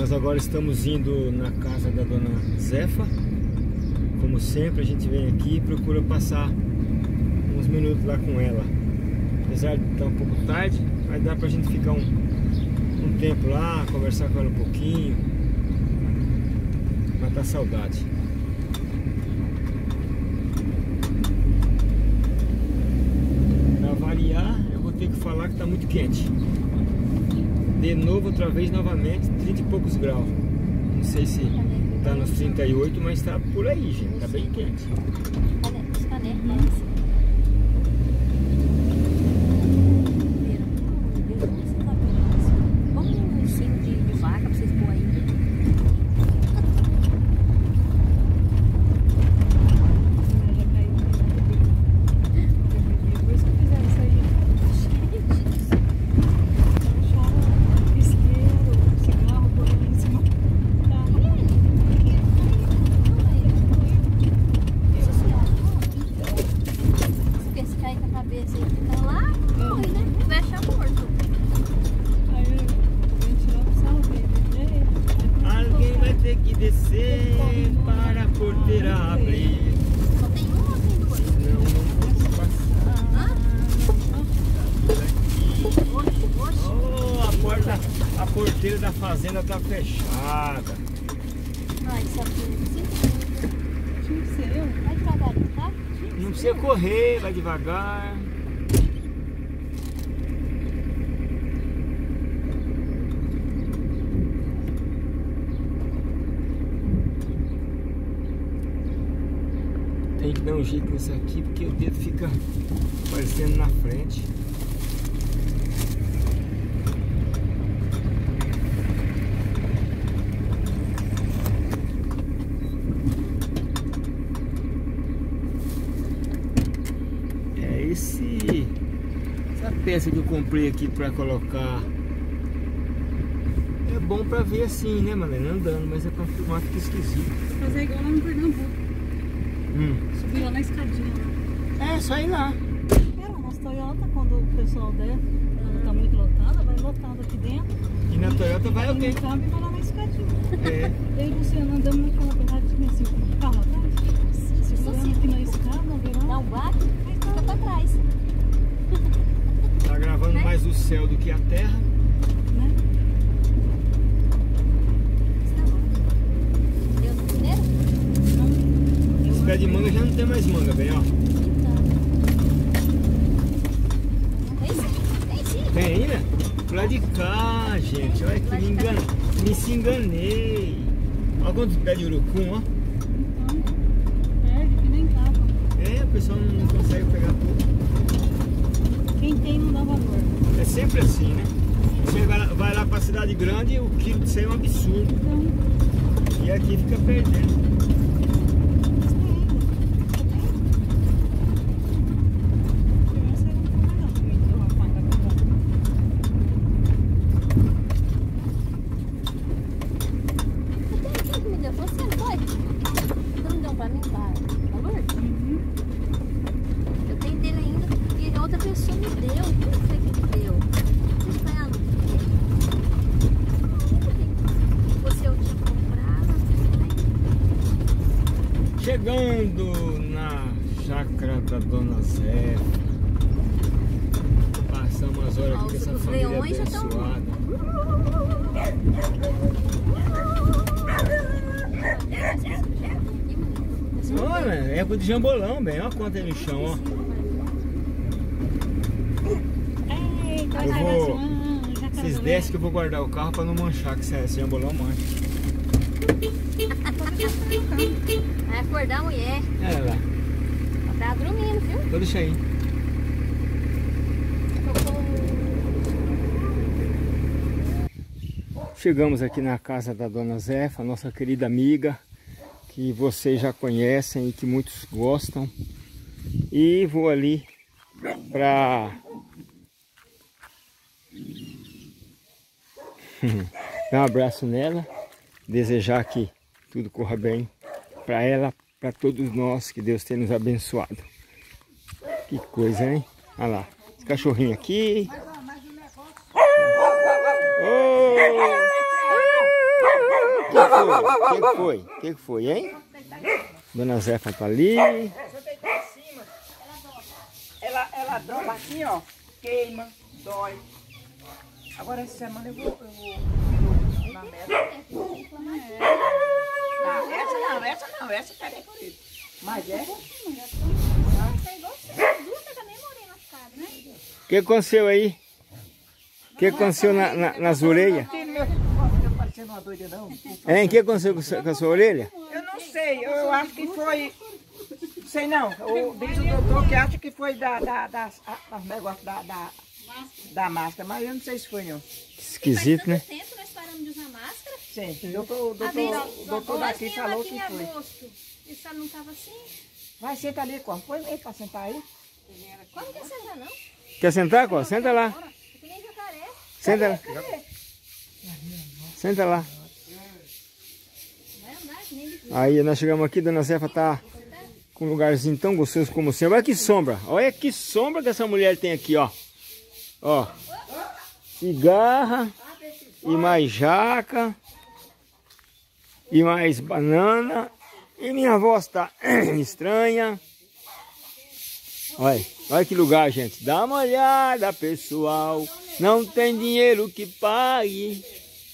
Nós agora estamos indo na casa da dona Zefa. Como sempre, a gente vem aqui e procura passar uns minutos lá com ela. Apesar de estar um pouco tarde, mas dá pra gente ficar um tempo lá, conversar com ela um pouquinho, matar saudade. Pra variar, eu vou ter que falar que tá muito quente. De novo, outra vez, novamente, 30 e poucos graus. Não sei se tá nos 38, mas tá por aí, gente. Tá bem quente. A porteira da fazenda tá fechada. Isso aqui tinha que ser eu. Vai devagarinho, tá? Não precisa correr, vai devagar. Tem que dar um jeito nisso aqui porque o dedo fica aparecendo na frente. Essa peça que eu comprei aqui para colocar é bom para ver assim, né, Marlene? Andando, mas é para filmar que esquisito. Vou fazer igual lá no Pernambuco. Subir lá na escadinha lá. É, só ir lá. A nossa Toyota, quando o pessoal der, quando tá muito lotada, vai lotado aqui dentro. E na Toyota vai alguém. E vai lá na escadinha. É. Eu e o Luciano andamos naquela pegadinha assim, com o carro atrás. Segurando aqui na escada, virando. Dá um baque, aí fica pra trás. Tá gravando mais o céu do que a terra. Né? Deu no primeiro? Não. Esse pé de manga já não tem mais manga, bem, ó. Tem sim. Tem ainda? Pro lado de cá, gente. Olha que me se enganei. Olha quantos pés de urucum, ó. Perde, que nem capa. É, o pessoal não consegue pegar tudo. Quem tem não dá valor. É sempre assim, né? Você vai lá pra cidade grande e o quilo de 100 é um absurdo. Então, E aqui fica perdendo. Chegando na chácara da dona Zefa. Passamos umas horas aqui com essa família abençoada. Olha, é época de jambolão, bem. Olha quanto aí no chão, ó. Eu vou... Vocês descem que eu vou guardar o carro pra não manchar, que esse jambolão mancha. Vai acordar a mulher. Olha lá. Ela tá dormindo, viu? Então deixa aí. Chegamos aqui na casa da dona Zefa, nossa querida amiga, que vocês já conhecem e que muitos gostam. E vou ali para dar um abraço nela, desejar que tudo corra bem para ela, para todos nós, que Deus tenha nos abençoado. Que coisa, hein? Olha lá, esse cachorrinho aqui. Oh! O que foi, hein? Dona Zefa tá ali. Ela droga aqui, ó. Queima, dói. Agora essa semana eu vou na meta. Essa tá decorida. Mas é. O que aconteceu aí? O que aconteceu nas orelhas? Não parecendo uma doida, não. Hein? O que aconteceu com a sua orelha? Eu não sei, eu acho que foi. Não sei não. Diz o doutor que acha que foi negócio da máscara, mas eu não sei se foi não. Esquisito, né? Faz tanto tempo nós paramos de usar máscara. Sim, o doutor daqui falou que foi. E a senhora não estava assim? Vai, senta ali, Cor. Põe ele pra sentar aí. Como que sentar, não? Quer sentar, Cor? Senta lá. Que nem jacaré. Senta lá. Senta lá. Vai andar, que nem de... Aí nós chegamos aqui, Dona Zefa tá com um lugarzinho tão gostoso como sempre. Olha que sombra. Olha que sombra que essa mulher tem aqui, ó. Ó. Cigarra. E mais jaca. E mais banana. E minha voz tá estranha. Olha, olha que lugar, gente. Dá uma olhada, pessoal. Não tem dinheiro que pague.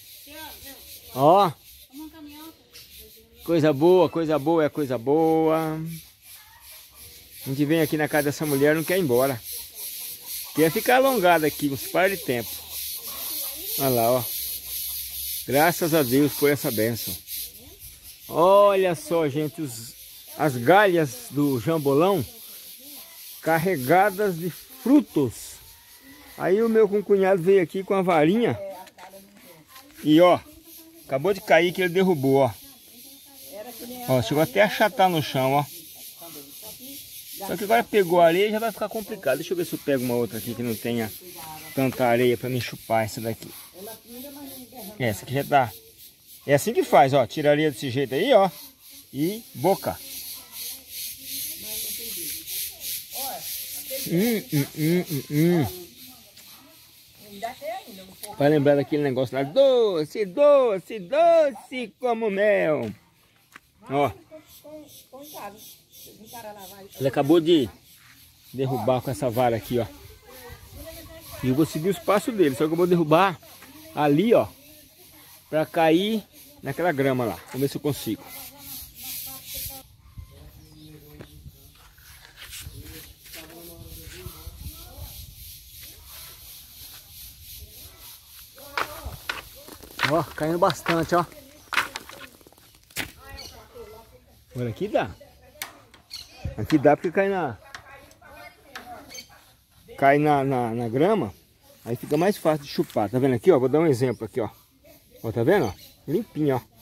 Ó. Coisa boa é coisa boa. A gente vem aqui na casa dessa mulher, não quer ir embora. Quer ficar alongada aqui, uns par de tempo. Olha lá, ó. Graças a Deus por essa bênção. Olha só, gente, as galhas do jambolão carregadas de frutos. Aí o meu concunhado veio aqui com a varinha e ó, acabou de cair que ele derrubou, ó. Ó, chegou até a achatar no chão, ó. Só que agora pegou a areia e já vai ficar complicado. Deixa eu ver se eu pego uma outra aqui que não tenha tanta areia para me chupar essa daqui. Essa aqui já tá. É assim que faz, ó. Tira a areia desse jeito aí, ó. E boca. Vai lembrar daquele negócio lá. Doce, doce, doce como mel. Ó. Ele acabou de derrubar com essa vara aqui, ó. E eu vou seguir os passos dele. Só que eu vou derrubar ali, ó. Pra cair naquela grama lá. Vamos ver se eu consigo. Ó, caindo bastante, ó. Olha, aqui dá. Aqui dá porque cai na grama. Aí fica mais fácil de chupar. Tá vendo aqui, ó? Vou dar um exemplo aqui, ó. Ó, tá vendo, ó? Limpinho, ó.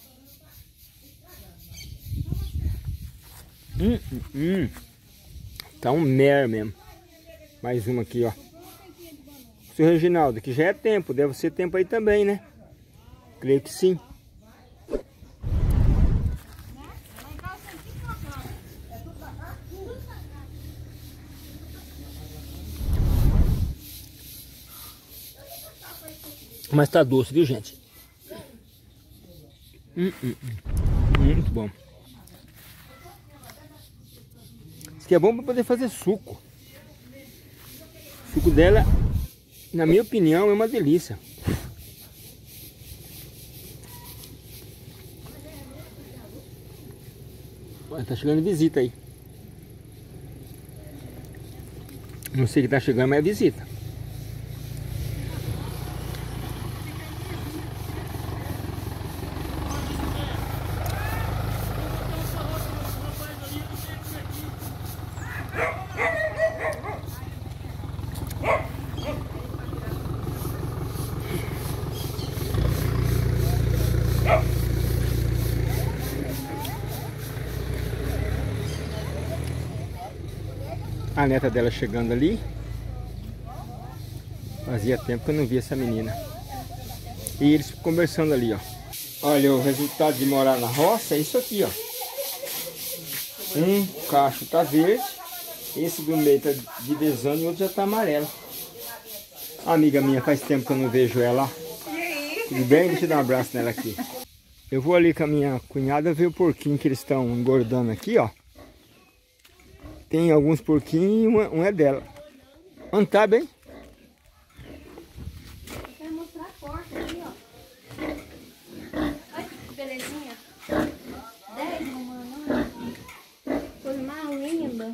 Tá um mer mesmo. Mais uma aqui, ó. Seu Reginaldo, que já é tempo. Deve ser tempo aí também, né? Creio que sim. Mas tá doce, viu, gente? Muito bom. Isso aqui é bom para poder fazer suco. O suco dela, na minha opinião, é uma delícia. Olha, tá chegando visita aí. Não sei que tá chegando, mas é visita. A neta dela chegando ali. Fazia tempo que eu não via essa menina. E eles conversando ali, ó. Olha, o resultado de morar na roça é isso aqui, ó. Um cacho tá verde. Esse do meio tá de desando e o outro já tá amarelo. A amiga minha, faz tempo que eu não vejo ela. Tudo bem? Deixa eu dar um abraço nela aqui. Eu vou ali com a minha cunhada ver o porquinho que eles estão engordando aqui, ó. Tem alguns porquinhos e um é dela. Onde tá, bem? Eu quero mostrar a porta aqui, ó. Olha que belezinha. 10, mamãe. Foi mais linda.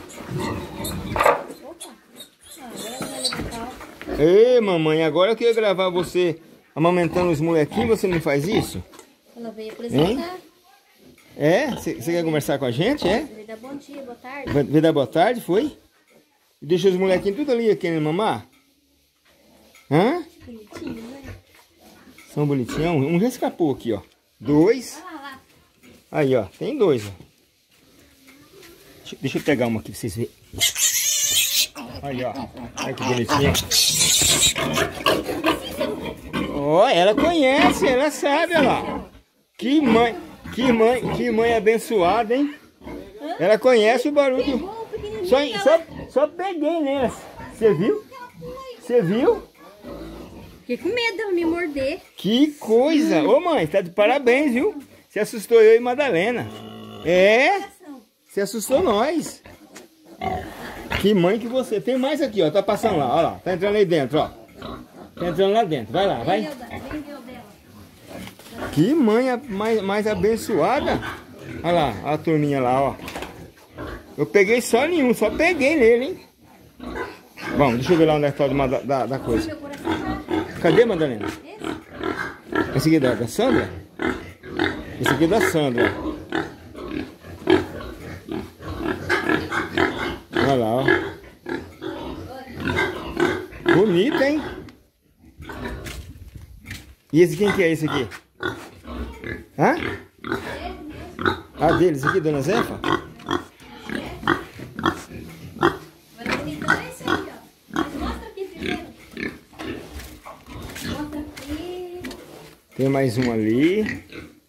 Opa. Agora não vai levantar. Ei, mamãe, agora eu queria gravar você amamentando os molequinhos, você não faz isso? Ela veio apresentar. É? Você quer conversar com a gente, é? Veio dar bom dia, boa tarde. Veio dar boa tarde, foi? E deixou os molequinhos tudo ali querendo mamar? Hã? Bonitinho, né? São bonitinhos. Um já escapou aqui, ó. 2. Olha lá. Aí, ó. Tem 2, ó. Deixa eu pegar uma aqui pra vocês verem. Aí, ó. Olha que bonitinha. Ó, ela conhece, ela sabe, olha lá. Que mãe abençoada, hein? Ela conhece o barulho. Só peguei nela. Você viu? Você viu? Fiquei com medo dela me morder. Que coisa! Ô mãe, tá de parabéns, viu? Você assustou eu e Madalena. É? Você assustou nós. Que mãe que você. Tem mais aqui, ó. Tá passando lá, ó lá. Tá entrando aí dentro, ó. Tá entrando lá dentro. Vai lá, vai. Que mãe mais abençoada. Olha lá, a turminha lá, ó. Eu peguei só nenhum, só peguei nele, hein? Vamos, deixa eu ver lá onde é que tá da coisa. Cadê, Madalena? Esse aqui é da Sandra? Esse aqui é da Sandra. Olha lá, ó. Bonito, hein? E esse quem que é esse aqui? Hã? Ah, deles aqui, dona Zefa? Tem mais um ali.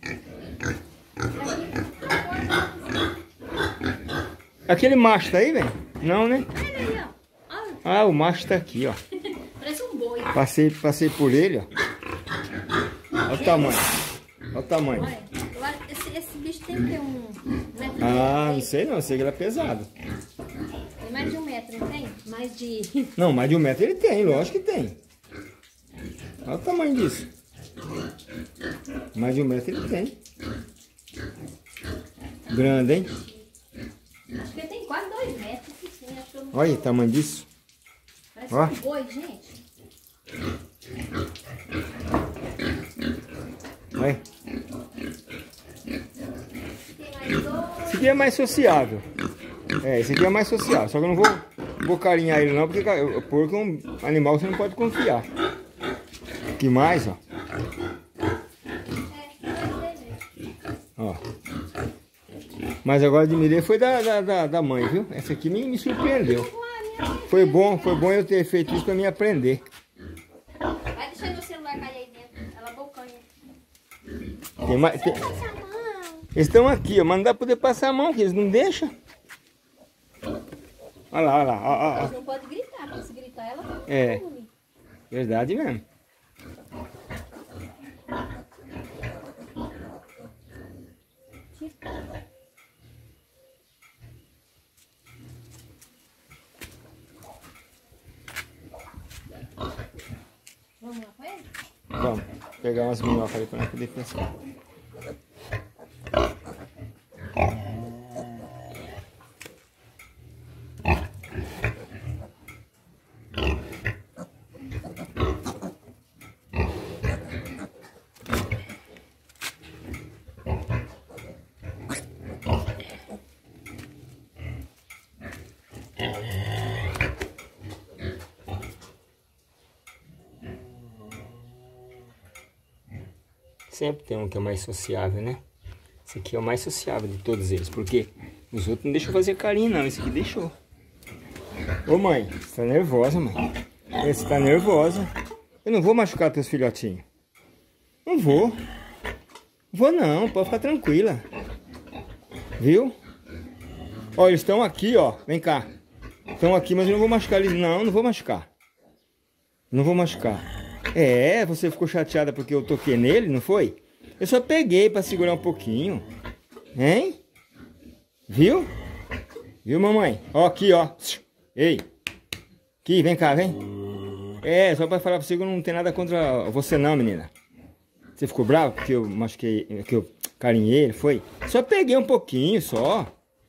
Aquele macho tá aí, velho? Não, né? Ah, o macho tá aqui, ó. Parece um boi. Passei por ele, ó. Olha o tamanho. Olha o tamanho. Olha, esse bicho tem o quê? Ah, não sei não. Sei que ele é pesado. Tem mais de 1 metro, não tem? Mais de... Não, mais de 1 metro ele tem. Lógico que tem. Olha o tamanho disso. Mais de 1 metro ele tem. Grande, hein? Acho que ele tem quase 2 metros. Sim, acho que eu não... Olha o tamanho disso. Parece Ó. um boi, gente. Olha. Tem mais 2. Esse aqui é mais sociável. É, esse aqui é mais sociável. Só que eu não vou carinhar ele não, porque porco é um animal que você não pode confiar. Que mais, ó. Ó. Mas agora admirei foi da mãe, viu? Essa aqui me surpreendeu. Foi bom eu ter feito isso pra mim aprender. Vai deixar meu celular cair aí dentro. Ela bocanha. Tem mais, eles estão aqui, ó, mas não dá pra poder passar a mão, que eles não deixam. Olha lá, olha lá. Ó. Eles não podem gritar, porque se gritar ela vai ficar É, ruim. verdade mesmo. Vamos lá com ele? Vamos pegar umas minhocas ali pra nós poder pescar. Sempre tem um que é mais sociável, né? Esse aqui é o mais sociável de todos eles, porque os outros não deixam fazer carinho não, esse aqui deixou. Ô mãe, você tá nervosa, mãe? Você tá nervosa. Eu não vou machucar teus filhotinhos. Não vou. Vou não, pode ficar tranquila. Viu? Ó, eles estão aqui, ó. Vem cá. Estão aqui, mas eu não vou machucar eles. Não, não vou machucar. Não vou machucar. É, você ficou chateada porque eu toquei nele, não foi? Eu só peguei pra segurar um pouquinho. Hein? Viu? Viu, mamãe? Ó, aqui, ó. Ei. Aqui, vem cá, vem. É, só pra falar pra você que eu não tenho nada contra você não, menina. Você ficou bravo porque eu machuquei, que eu carinhei ele, foi? Só peguei um pouquinho, só.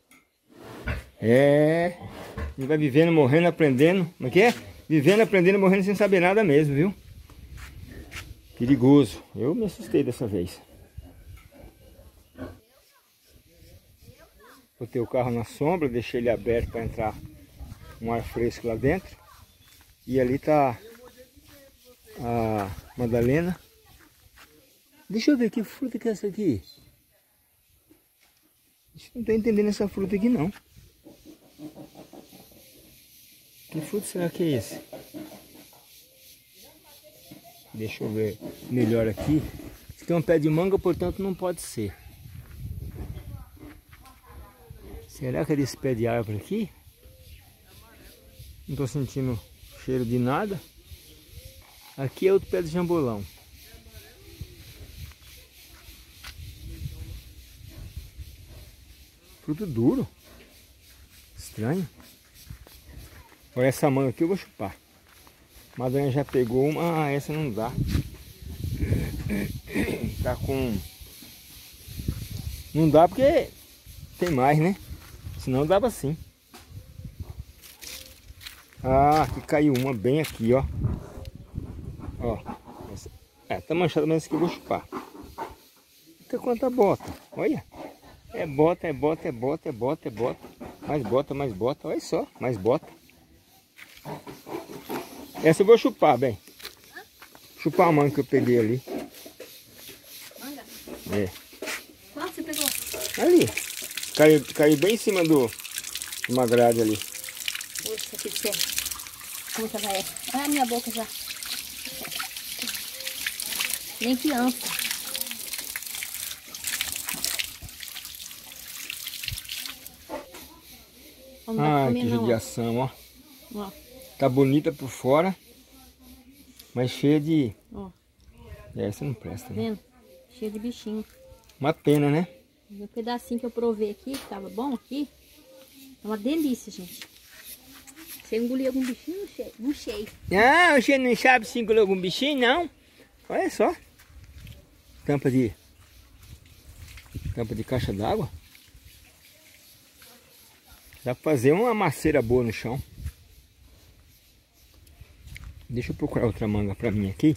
É. Ele vai vivendo, morrendo, aprendendo. Como é que é? Vivendo, aprendendo, morrendo sem saber nada mesmo, viu? Perigoso. Eu me assustei dessa vez. Botei o carro na sombra, deixei ele aberto para entrar um ar fresco lá dentro. E ali tá a Madalena. Deixa eu ver que fruta que é essa aqui. Não tô entendendo essa fruta aqui não. Que fruto será que é esse? Deixa eu ver melhor aqui. Se tem um pé de manga, portanto não pode ser. Será que é desse pé de árvore aqui? Não estou sentindo cheiro de nada. Aqui é outro pé de jambolão. Fruto duro. Estranho. Olha essa manga aqui, eu vou chupar. A Madalena já pegou uma. Ah, essa não dá. Tá com... Não dá porque tem mais, né? Senão dava sim. Ah, aqui caiu uma bem aqui, ó. Ó. É, tá manchada, mas essa aqui eu vou chupar. Eita, quanta bota. Olha. É bota, é bota, é bota, é bota, é bota. Mais bota, mais bota. Olha só, mais bota. Essa eu vou chupar, bem. Chupar a manga que eu peguei ali. Manga? É. Qual você pegou? Ali. Caiu bem em cima de uma grade ali. Puxa, que pé. Como que vai? Olha a minha boca já. Nem criança. Ah, que judiação, ó. Ó. Tá bonita por fora, mas cheia de... Ó. Essa não presta, Tá né? vendo? Cheio de bichinho. Uma pena, né? O pedacinho que eu provei aqui, que tava bom aqui, é uma delícia, gente. Você engoliu algum bichinho? Não sei. Ah, você não sabe se engoliu algum bichinho, não? Olha só. Tampa de caixa d'água. Dá pra fazer uma maceira boa no chão. Deixa eu procurar outra manga pra mim aqui.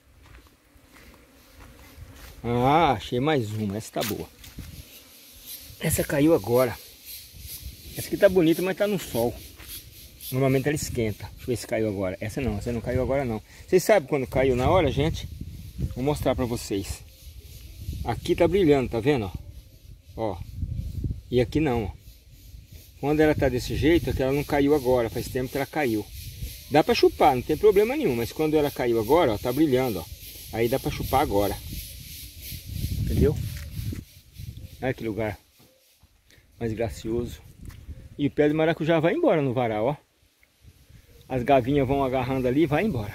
Ah, achei mais uma. Essa tá boa. Essa caiu agora. Essa aqui tá bonita, mas tá no sol. Normalmente ela esquenta. Deixa eu ver se caiu agora. Essa não caiu agora não. Vocês sabem quando caiu na hora, gente? Vou mostrar pra vocês. Aqui tá brilhando, tá vendo? Ó. E aqui não, ó. Quando ela tá desse jeito, é que ela não caiu agora. Faz tempo que ela caiu. Dá pra chupar, não tem problema nenhum. Mas quando ela caiu agora, ó, tá brilhando, ó. Aí dá pra chupar agora. Entendeu? Olha que lugar mais gracioso. E o pé de maracujá vai embora no varal, ó. As gavinhas vão agarrando ali e vai embora.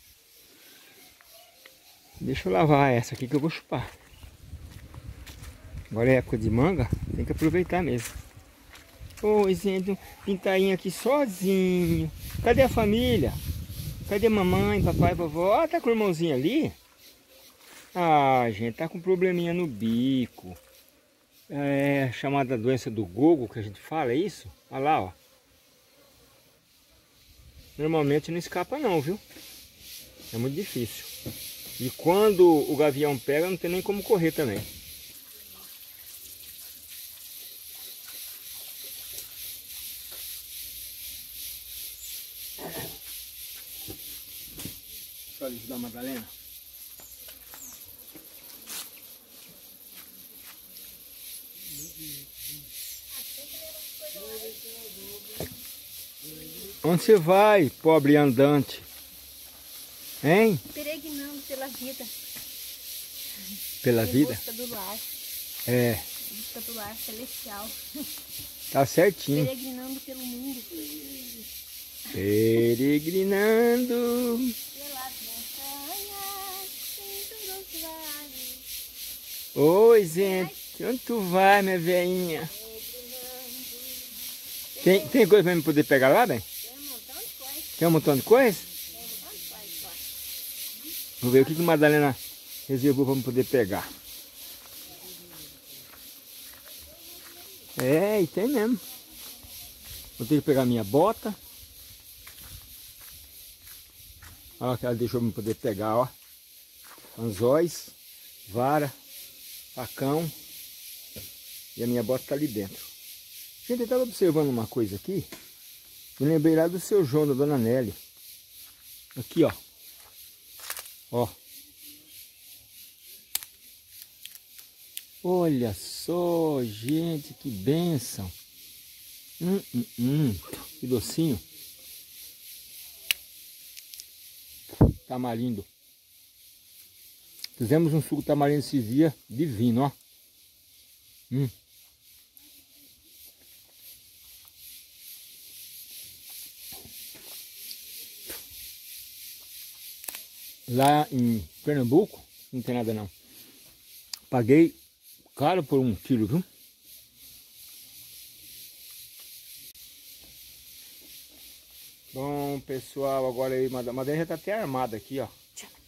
Deixa eu lavar essa aqui que eu vou chupar. Agora é época de manga, tem que aproveitar mesmo. Oi, gente, pintainho aqui sozinho. Cadê a família? Cadê mamãe, papai, vovó? Ah, tá com o irmãozinho ali? Ah, gente, tá com probleminha no bico. É chamada doença do gogo que a gente fala, é isso? Olha lá, ó. Normalmente não escapa não, viu? É muito difícil. E quando o gavião pega, não tem nem como correr também. Olha isso da Madalena. Onde você vai, pobre andante? Hein? Peregrinando pela vida. Pela vida? Em busca do lar. É. Em busca do lar celestial. Tá certinho. Peregrinando pelo mundo. Peregrinando. Pelas montanhas, em todos os vales. Oi, gente. Onde tu vai, minha velhinha? Tem coisa pra mim poder pegar lá, bem? Tem um montão de coisa. Vou ver o que a Madalena reservou para me poder pegar. É, e tem mesmo. Vou ter que pegar minha bota. Olha o que ela deixou para me poder pegar, ó. Anzóis, vara, facão. E a minha bota tá ali dentro. Gente, eu estava observando uma coisa aqui. Me lembrei lá do seu João, da dona Nelly. Aqui, ó. Ó. Olha só, gente, que bênção. Que docinho. Tamarindo. Fizemos um suco tamarindo esse dia divino, ó. Lá em Pernambuco, não tem nada não. Paguei caro por 1 quilo, viu? Bom, pessoal, agora aí, Madalena já tá até armada aqui, ó.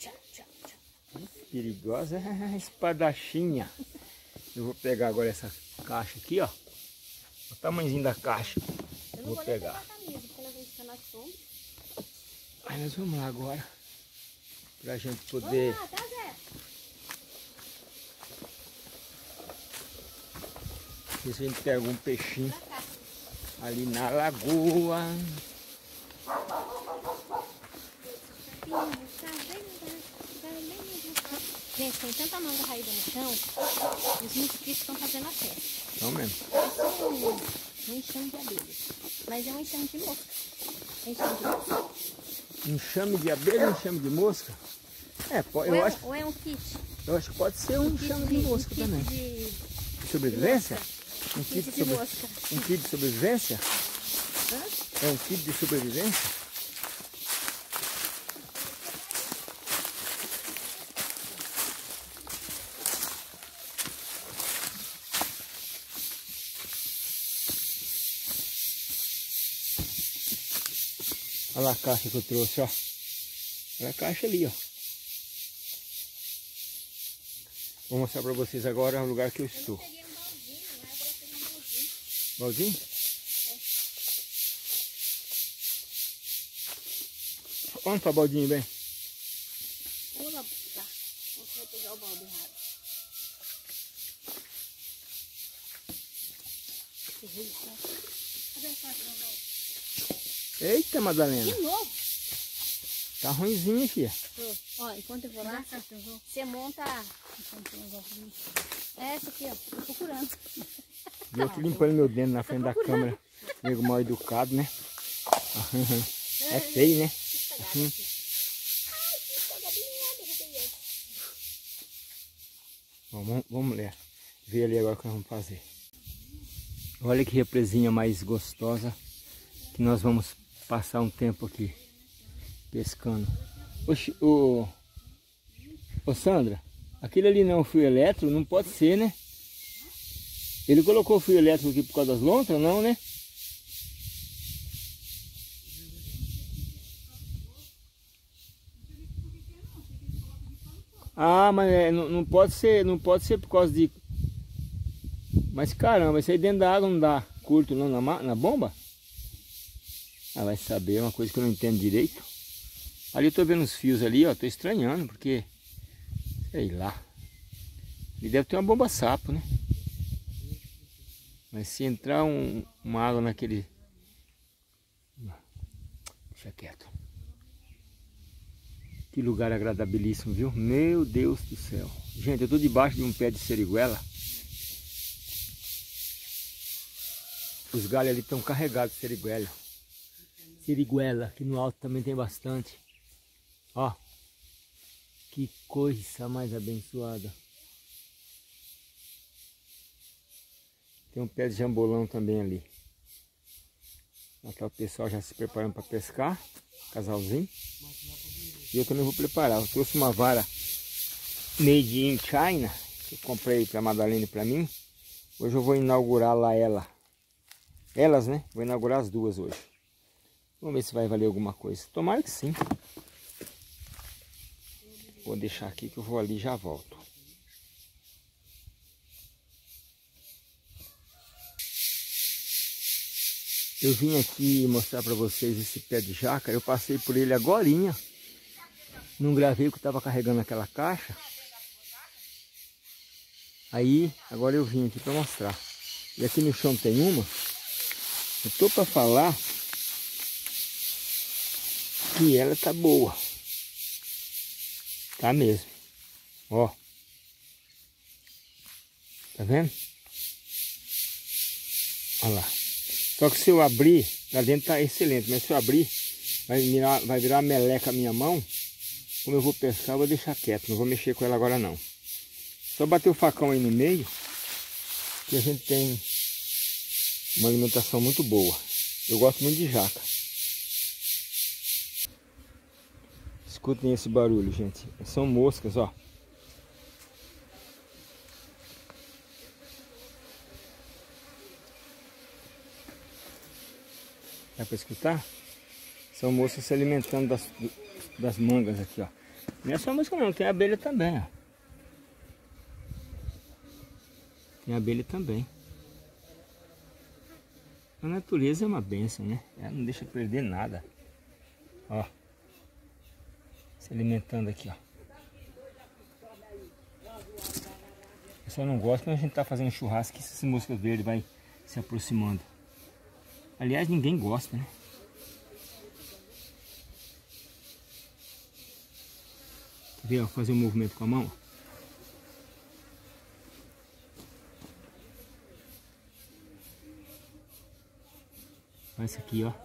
Perigosa espadachinha. Eu vou pegar agora essa caixa aqui, ó. O tamanhozinho da caixa. Eu não vou pegar. A camisa, porque nós vamos ficar na sombra. Aí nós vamos lá agora. Pra gente poder... Olá, tá, Zé? ver se a gente pega algum peixinho ali na lagoa. Gente, tem tanta manga raída no chão, os mosquitos estão fazendo a festa. Não mesmo. Parece um enxame de abelhas, mas é um enxame de mosca. É enxame de mosca. Enxame de abelha, enxame de mosca? É, eu acho. Ou é um kit? Eu acho que pode ser um enxame de mosca também. De sobrevivência? Um kit de mosca. Um kit de sobrevivência? Hã? É um kit de sobrevivência? Olha lá a caixa que eu trouxe, ó. Olha a caixa ali, ó. Vou mostrar pra vocês agora o lugar que eu estou. Peguei um baldinho, né? Agora eu peguei um baldinho. Baldinho? Onde tá o baldinho, bem? Eu vou lá buscar. Você vai pegar o balde errado. Cadê a caixa, não? Eita, Madalena. De novo? Tá ruimzinho, filha. Ó, enquanto eu vou lá, você monta essa aqui, ó. Tô procurando. E eu que limpando meu dente na frente da câmera. Nego mal educado, né? É feio, né? Ai, que pegadinha, derrubei ele. Bom, vamos ler. Ver ali agora o que nós vamos fazer. Olha que represinha mais gostosa. Que nós vamos passar um tempo aqui pescando. Ô Sandra, aquele ali não é um fio elétrico? Não pode ser, né? Ele colocou o fio elétrico aqui por causa das lontras, não, né? Ah, mas não pode ser por causa de... Mas caramba, isso aí dentro da água não dá curto não na bomba? Ah, vai saber, é uma coisa que eu não entendo direito. Ali eu tô vendo os fios ali, ó, tô estranhando, porque... Sei lá. Ele deve ter uma bomba sapo, né? Mas se entrar uma água naquele... Deixa quieto. Que lugar agradabilíssimo, viu? Meu Deus do céu. Gente, eu tô debaixo de um pé de seriguela. Os galhos ali estão carregados de seriguela. Seriguela, aqui no alto também tem bastante. Ó. Que coisa mais abençoada. Tem um pé de jambolão também ali. Lá tá o pessoal já se preparando para pescar. Casalzinho. E eu também vou preparar. Eu trouxe uma vara made in China. que eu comprei para Madalena e para mim. Hoje eu vou inaugurar lá elas, né? Vou inaugurar as duas hoje. Vamos ver se vai valer alguma coisa. Tomara que sim. Vou deixar aqui que eu vou ali e já volto. Eu vim aqui mostrar para vocês esse pé de jácara. Eu passei por ele agorinha. Não gravei que eu estava carregando aquela caixa. Aí, agora eu vim aqui para mostrar. E aqui no chão tem uma. Eu tô para falar que ela tá boa. Tá mesmo. Ó. Tá vendo? Olha lá. Só que se eu abrir, lá dentro tá excelente. Mas se eu abrir, vai virar meleca a minha mão. Como eu vou pescar, eu vou deixar quieto. Não vou mexer com ela agora não. Só bater o facão aí no meio, que a gente tem uma alimentação muito boa. Eu gosto muito de jaca. Escutem esse barulho, gente. São moscas, ó. Dá para escutar? São moscas se alimentando das mangas aqui, ó. Não é só mosca não, tem abelha também, ó. Tem abelha também. A natureza é uma bênção, né? Ela não deixa perder nada. Ó. Se alimentando aqui, ó. Eu só não gosto quando a gente tá fazendo churrasco que esse mosca verde vai se aproximando. Aliás, ninguém gosta, né? Quer ver, ó, fazer um movimento com a mão? Olha isso aqui, ó.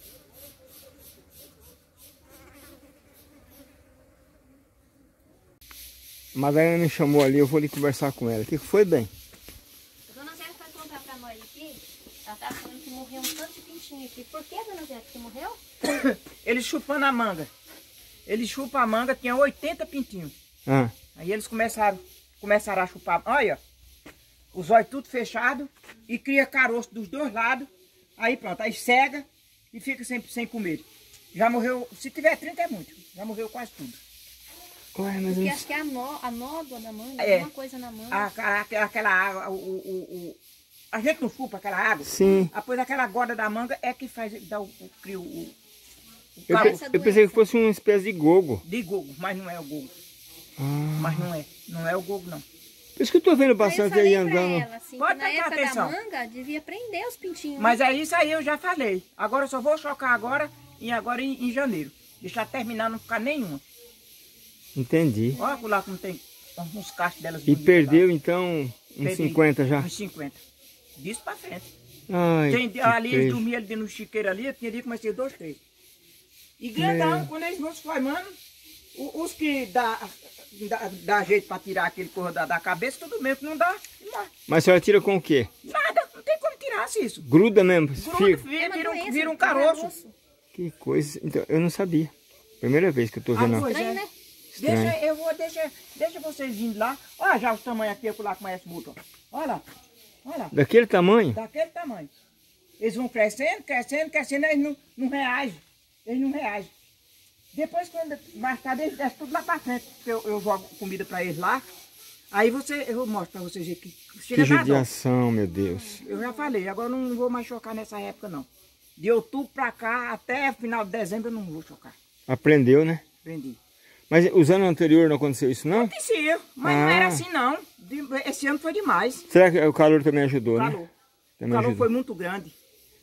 A Madalena me chamou ali, eu vou ali conversar com ela. O que foi, bem? A dona Zé foi contar pra nós aqui. Ela tava falando que morreu um tanto de pintinho aqui. Por que, dona Zé, que morreu? Eles chupando a manga. Eles chupam a manga, tinha 80 pintinhos. Ah. Aí eles começaram a chupar. Olha, os olhos tudo fechados e cria caroço dos dois lados. Aí pronto, aí cega e fica sem comer. Já morreu, se tiver 30 é muito, já morreu quase tudo. Ué, mas Porque acho que é a nódoa da manga, É. alguma coisa na manga. Aquela água, a gente não chupa aquela água. Sim. Depois aquela goda da manga é que cria o Eu caroço pensei que fosse uma espécie de gogo. de gogo, mas não é o gogo. Ah. Mas não é o gogo não. Por isso que eu tô vendo Aí eu bastante falei aí pra andando. ela, assim, Pode que na prestar época atenção. da manga devia prender os pintinhos. Mas é isso aí, eu já falei. Agora eu só vou chocar agora em janeiro. Deixar terminar, não ficar nenhuma. Entendi. Olha lá como tem uns cachos delas. E bonitas perdeu lá. então uns Perdi. 50 já? Uns 50. Disso pra frente. Ai, Tem, que ali eles peixe. dormiam ali no chiqueiro ali, tinha dia que comecei 2, 3. E grandão, Meu. quando eles vão se formando, os que dá jeito pra tirar aquele corro da cabeça, tudo mesmo que não dá, não dá. Mas a senhora tira com o quê? Nada, não tem como tirar isso. Gruda mesmo? Gruda, Fica. É uma doença, vira um é caroço. Que coisa. Então, eu não sabia. Primeira vez que eu tô vendo. Pois Estranho, é. né? Estranho. Deixa vocês vindo lá. Olha já os tamanhos aqui, lá conhece muito. Olha lá, olha lá, Daquele tamanho? daquele tamanho. Eles vão crescendo, eles não reagem. Eles não reagem. Depois, quando mais tarde, eles descem tudo lá pra frente. Porque eu jogo comida pra eles lá. Aí eu mostro pra vocês aqui. Que Chega na dó. judiação, meu Deus. Eu já falei, agora eu não vou mais chocar nessa época, não. De outubro pra cá, até final de dezembro, eu não vou chocar. Aprendeu, né? Aprendi. Mas os anos anteriores não aconteceu isso, não? Acontecia, mas não era assim, não. Esse ano foi demais. Será que o calor também ajudou, O né? calor. O Também calor ajudou. foi muito grande.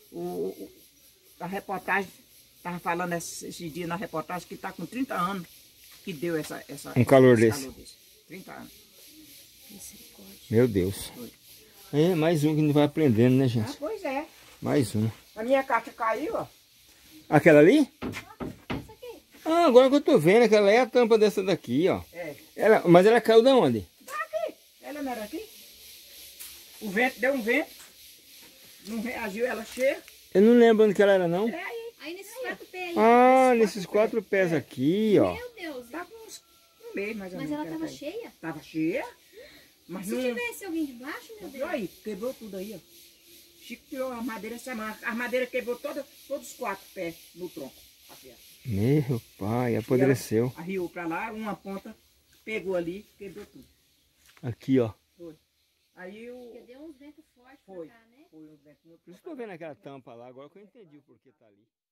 A reportagem, estava falando esse dia na reportagem que está com 30 anos que deu Um calor esse desse. 30 anos. Meu Deus. É, mais um que não vai aprendendo, né, Ah, gente? pois é. Mais um. A minha caixa caiu, ó. Aquela ali? Essa aqui. Ah, agora que eu tô vendo, aquela é a tampa dessa daqui, ó. É. Mas ela caiu de onde? Aqui. Ela não era aqui? O vento, deu um vento. Não reagiu, ela cheia. Eu não lembro onde que ela era, não. É aí. Aí nesses 4 pés aí. Ah, nesses 4 pés aqui, ó. Meu Deus. Tá com uns no meio, mais ou Mas menos. ela tava cheia? Tava cheia. Mas Se não... tivesse alguém de baixo, meu Deus. Aí, quebrou tudo aí, ó. Chico tirou a madeira semana. A madeira quebrou todos os 4 pés no tronco. Aqui, ó. Meu pai, apodreceu. Arriou pra lá, uma ponta, pegou ali, quebrou tudo. Aqui, ó. Foi. Aí o... Porque deu uns ventos fortes pra Foi. cá, né? Foi um vento muito... Por isso que eu vendo aquela tampa lá, agora que eu entendi o porquê tá ali.